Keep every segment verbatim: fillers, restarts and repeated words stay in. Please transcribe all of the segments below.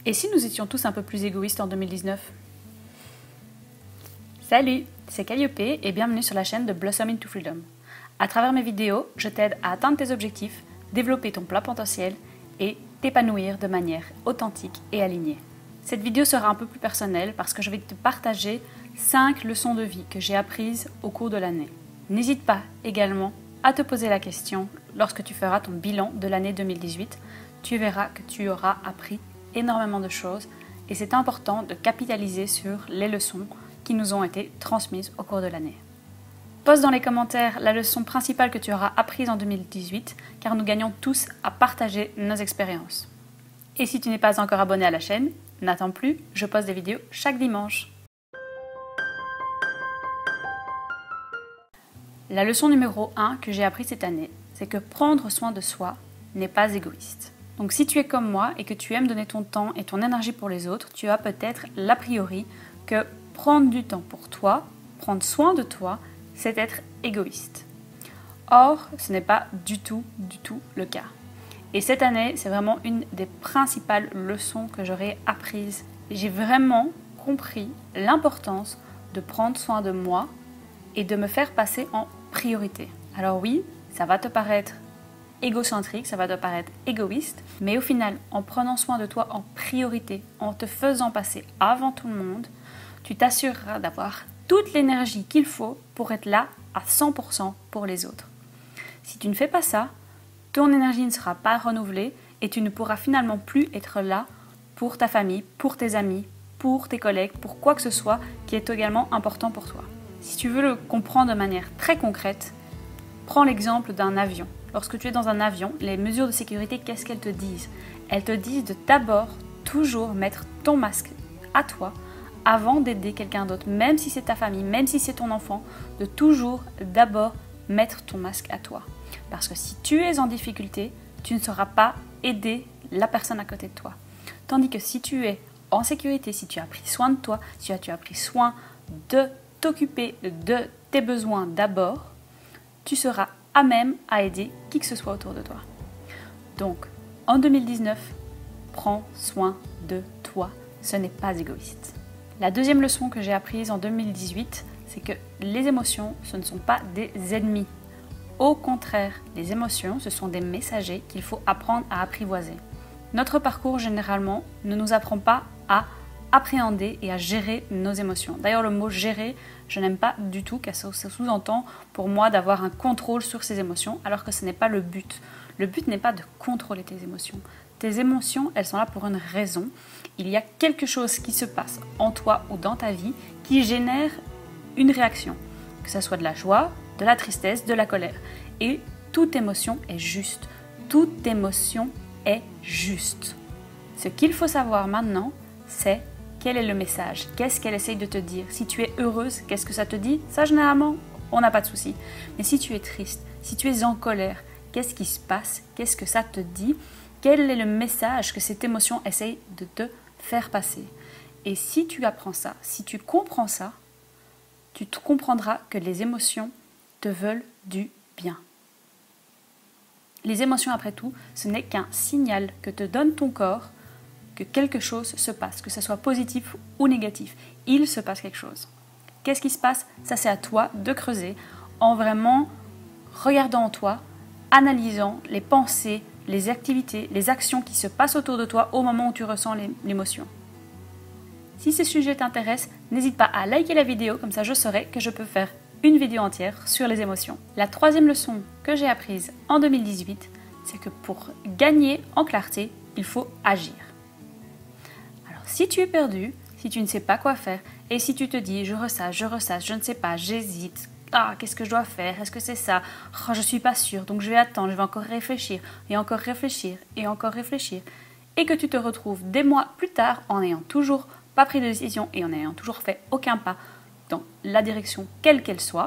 Et si nous étions tous un peu plus égoïstes en deux mille dix-neuf? Salut, c'est Calliope et bienvenue sur la chaîne de Blossom into Freedom. À travers mes vidéos, je t'aide à atteindre tes objectifs, développer ton plein potentiel et t'épanouir de manière authentique et alignée. Cette vidéo sera un peu plus personnelle parce que je vais te partager cinq leçons de vie que j'ai apprises au cours de l'année. N'hésite pas également à te poser la question lorsque tu feras ton bilan de l'année deux mille dix-huit. Tu verras que tu auras appris énormément de choses et c'est important de capitaliser sur les leçons qui nous ont été transmises au cours de l'année. Poste dans les commentaires la leçon principale que tu auras apprise en deux mille dix-huit car nous gagnons tous à partager nos expériences. Et si tu n'es pas encore abonné à la chaîne, n'attends plus, je poste des vidéos chaque dimanche. La leçon numéro un que j'ai appris cette année, c'est que prendre soin de soi n'est pas égoïste. Donc si tu es comme moi et que tu aimes donner ton temps et ton énergie pour les autres, tu as peut-être l'a priori que prendre du temps pour toi, prendre soin de toi, c'est être égoïste. Or, ce n'est pas du tout, du tout le cas. Et cette année, c'est vraiment une des principales leçons que j'aurais apprises. J'ai vraiment compris l'importance de prendre soin de moi et de me faire passer en priorité. Alors oui, ça va te paraître égocentrique, ça va te paraître égoïste, mais au final, en prenant soin de toi en priorité, en te faisant passer avant tout le monde, tu t'assureras d'avoir toute l'énergie qu'il faut pour être là à cent pour cent pour les autres. Si tu ne fais pas ça, ton énergie ne sera pas renouvelée et tu ne pourras finalement plus être là pour ta famille, pour tes amis, pour tes collègues, pour quoi que ce soit qui est également important pour toi. Si tu veux le comprendre de manière très concrète, prends l'exemple d'un avion. Lorsque tu es dans un avion, les mesures de sécurité, qu'est-ce qu'elles te disent? Elles te disent de d'abord toujours mettre ton masque à toi avant d'aider quelqu'un d'autre, même si c'est ta famille, même si c'est ton enfant, de toujours d'abord mettre ton masque à toi. Parce que si tu es en difficulté, tu ne sauras pas aider la personne à côté de toi. Tandis que si tu es en sécurité, si tu as pris soin de toi, si tu as pris soin de t'occuper de tes besoins d'abord, tu seras à même à aider qui que ce soit autour de toi. Donc, en deux mille dix-neuf, prends soin de toi. Ce n'est pas égoïste. La deuxième leçon que j'ai apprise en deux mille dix-huit, c'est que les émotions, ce ne sont pas des ennemis. Au contraire, les émotions, ce sont des messagers qu'il faut apprendre à apprivoiser. Notre parcours, généralement, ne nous apprend pas à appréhender et à gérer nos émotions. D'ailleurs, le mot « gérer », je n'aime pas du tout, car ça sous-entend pour moi d'avoir un contrôle sur ses émotions, alors que ce n'est pas le but. Le but n'est pas de contrôler tes émotions. Tes émotions, elles sont là pour une raison. Il y a quelque chose qui se passe en toi ou dans ta vie qui génère une réaction, que ce soit de la joie, de la tristesse, de la colère. Et toute émotion est juste. Toute émotion est juste. Ce qu'il faut savoir maintenant, c'est quel est le message, qu'est-ce qu'elle essaye de te dire. Si tu es heureuse, qu'est-ce que ça te dit? Ça, généralement, on n'a pas de souci. Mais si tu es triste, si tu es en colère, qu'est-ce qui se passe? Qu'est-ce que ça te dit? Quel est le message que cette émotion essaye de te faire passer? Et si tu apprends ça, si tu comprends ça, tu te comprendras que les émotions te veulent du bien. Les émotions, après tout, ce n'est qu'un signal que te donne ton corps que quelque chose se passe, que ce soit positif ou négatif. Il se passe quelque chose. Qu'est-ce qui se passe? Ça, c'est à toi de creuser en vraiment regardant en toi, analysant les pensées, les activités, les actions qui se passent autour de toi au moment où tu ressens l'émotion. Si ces sujets t'intéressent, n'hésite pas à liker la vidéo, comme ça je saurai que je peux faire une vidéo entière sur les émotions. La troisième leçon que j'ai apprise en deux mille dix-huit, c'est que pour gagner en clarté, il faut agir. Alors si tu es perdu, si tu ne sais pas quoi faire, et si tu te dis je ressasse, je ressasse, je ne sais pas, j'hésite, ah, qu'est-ce que je dois faire? Est-ce que c'est ça? Oh, je ne suis pas sûre, donc je vais attendre, je vais encore réfléchir, et encore réfléchir, et encore réfléchir. Et que tu te retrouves des mois plus tard en n'ayant toujours pas pris de décision et en n'ayant toujours fait aucun pas dans la direction quelle qu'elle soit,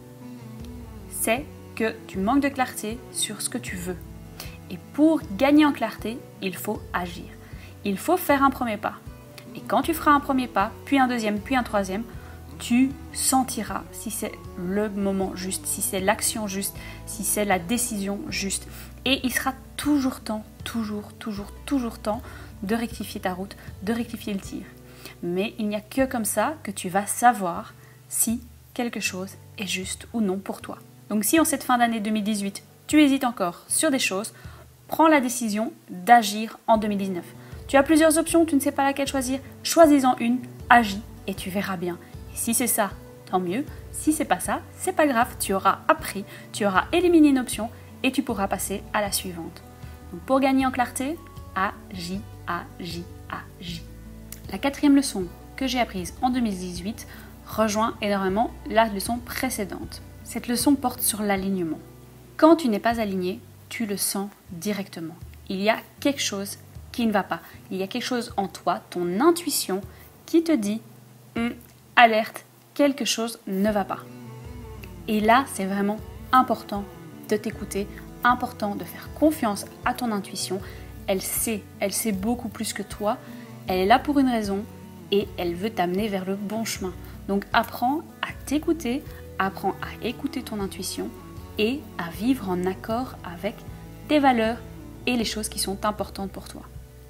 c'est que tu manques de clarté sur ce que tu veux. Et pour gagner en clarté, il faut agir. Il faut faire un premier pas. Et quand tu feras un premier pas, puis un deuxième, puis un troisième, tu sentiras si c'est le moment juste, si c'est l'action juste, si c'est la décision juste. Et il sera toujours temps, toujours, toujours, toujours temps de rectifier ta route, de rectifier le tir. Mais il n'y a que comme ça que tu vas savoir si quelque chose est juste ou non pour toi. Donc si en cette fin d'année deux mille dix-huit, tu hésites encore sur des choses, prends la décision d'agir en deux mille dix-neuf. Tu as plusieurs options, tu ne sais pas laquelle choisir, choisis-en une, agis et tu verras bien. Et si c'est ça, tant mieux. Si c'est pas ça, c'est pas grave, tu auras appris, tu auras éliminé une option et tu pourras passer à la suivante. Donc pour gagner en clarté, agis, agis, agis. La quatrième leçon que j'ai apprise en deux mille dix-huit rejoint énormément la leçon précédente. Cette leçon porte sur l'alignement. Quand tu n'es pas aligné, tu le sens directement. Il y a quelque chose qui ne va pas. Il y a quelque chose en toi, ton intuition, qui te dit hm, alerte, quelque chose ne va pas. Et là, c'est vraiment important de t'écouter, important de faire confiance à ton intuition. Elle sait, elle sait beaucoup plus que toi. Elle est là pour une raison et elle veut t'amener vers le bon chemin. Donc apprends à t'écouter, apprends à écouter ton intuition et à vivre en accord avec tes valeurs et les choses qui sont importantes pour toi.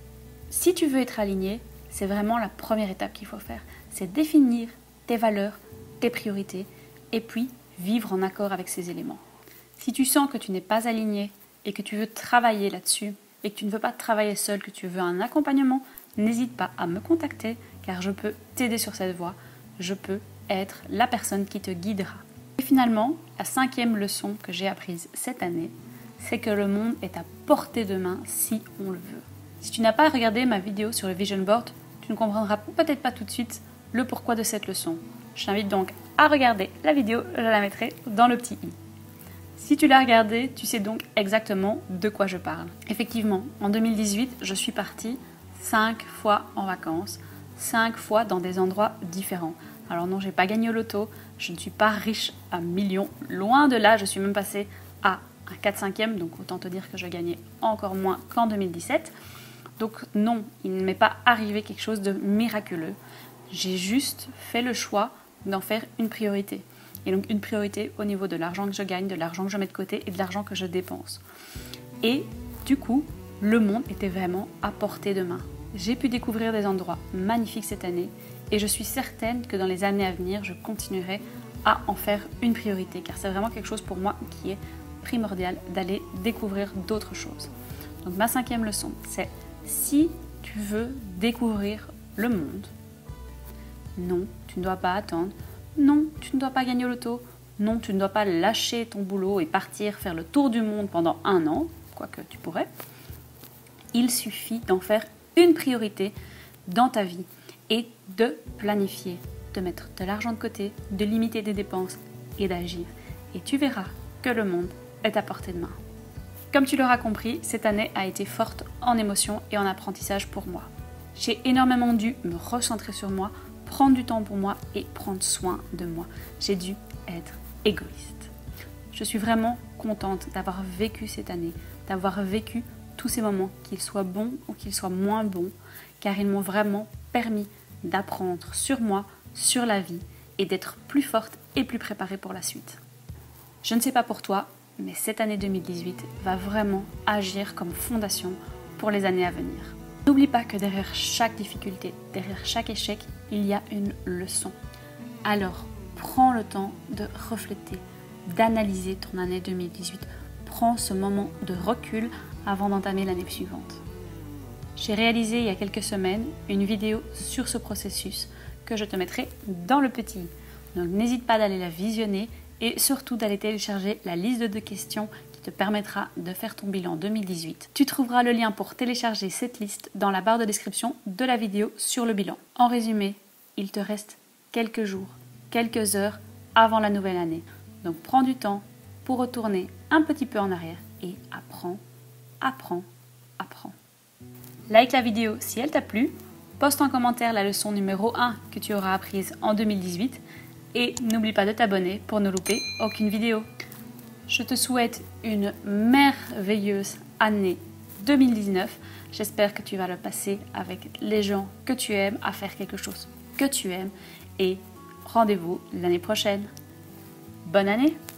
Si tu veux être aligné, c'est vraiment la première étape qu'il faut faire. C'est définir tes valeurs, tes priorités et puis vivre en accord avec ces éléments. Si tu sens que tu n'es pas aligné et que tu veux travailler là-dessus et que tu ne veux pas travailler seul, que tu veux un accompagnement, n'hésite pas à me contacter car je peux t'aider sur cette voie. Je peux être la personne qui te guidera. Et finalement, la cinquième leçon que j'ai apprise cette année, c'est que le monde est à portée de main si on le veut. Si tu n'as pas regardé ma vidéo sur le Vision Board, tu ne comprendras peut-être pas tout de suite le pourquoi de cette leçon. Je t'invite donc à regarder la vidéo, je la mettrai dans le petit i. Si tu l'as regardée, tu sais donc exactement de quoi je parle. Effectivement, en deux mille dix-huit, je suis partie cinq fois en vacances, cinq fois dans des endroits différents. Alors non, j'ai pas gagné au loto, je ne suis pas riche à millions, loin de là, je suis même passée à un quatre cinquième, donc autant te dire que je gagnais encore moins qu'en deux mille dix-sept. Donc non, il ne m'est pas arrivé quelque chose de miraculeux. J'ai juste fait le choix d'en faire une priorité. Et donc une priorité au niveau de l'argent que je gagne, de l'argent que je mets de côté et de l'argent que je dépense. Et du coup, le monde était vraiment à portée de main. J'ai pu découvrir des endroits magnifiques cette année et je suis certaine que dans les années à venir, je continuerai à en faire une priorité car c'est vraiment quelque chose pour moi qui est primordial d'aller découvrir d'autres choses. Donc ma cinquième leçon, c'est si tu veux découvrir le monde, non, tu ne dois pas attendre, non, tu ne dois pas gagner au loto, non, tu ne dois pas lâcher ton boulot et partir faire le tour du monde pendant un an, quoique tu pourrais. Il suffit d'en faire une priorité dans ta vie et de planifier, de mettre de l'argent de côté, de limiter des dépenses et d'agir. Et tu verras que le monde est à portée de main. Comme tu l'auras compris, cette année a été forte en émotions et en apprentissage pour moi. J'ai énormément dû me recentrer sur moi, prendre du temps pour moi et prendre soin de moi. J'ai dû être égoïste. Je suis vraiment contente d'avoir vécu cette année, d'avoir vécu tous ces moments, qu'ils soient bons ou qu'ils soient moins bons, car ils m'ont vraiment permis d'apprendre sur moi, sur la vie et d'être plus forte et plus préparée pour la suite. Je ne sais pas pour toi, mais cette année deux mille dix-huit va vraiment agir comme fondation pour les années à venir. N'oublie pas que derrière chaque difficulté, derrière chaque échec, il y a une leçon. Alors, prends le temps de refléter, d'analyser ton année deux mille dix-huit. Prends ce moment de recul avant d'entamer l'année suivante. J'ai réalisé il y a quelques semaines une vidéo sur ce processus que je te mettrai dans le petit i. Donc n'hésite pas d'aller la visionner et surtout d'aller télécharger la liste de questions qui te permettra de faire ton bilan deux mille dix-huit. Tu trouveras le lien pour télécharger cette liste dans la barre de description de la vidéo sur le bilan. En résumé, il te reste quelques jours, quelques heures avant la nouvelle année. Donc prends du temps pour retourner un petit peu en arrière et apprends, apprends, apprends. Like la vidéo si elle t'a plu, poste en commentaire la leçon numéro un que tu auras apprise en deux mille dix-huit et n'oublie pas de t'abonner pour ne louper aucune vidéo. Je te souhaite une merveilleuse année deux mille dix-neuf. J'espère que tu vas le passer avec les gens que tu aimes, à faire quelque chose que tu aimes et rendez-vous l'année prochaine. Bonne année!